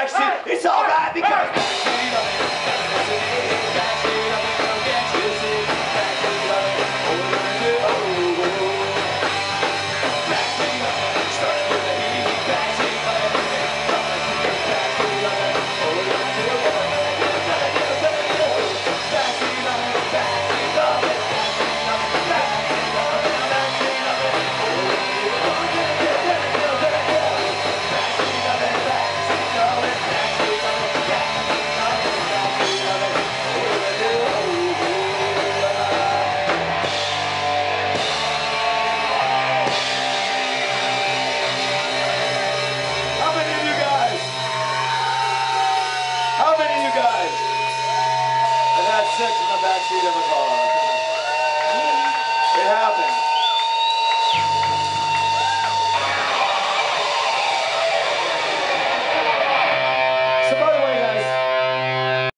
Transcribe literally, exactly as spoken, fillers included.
backseat. It's alright because backseat loving, backseat loving, don't get you sick. Backseat loving, oh, oh, oh. Backseat loving, starting with the heat. Backseat loving, backseat loving, oh, oh, oh. Backseat loving, backseat loving, backseat loving, backseat loving, oh, oh, oh. Sex in the backseat of a car.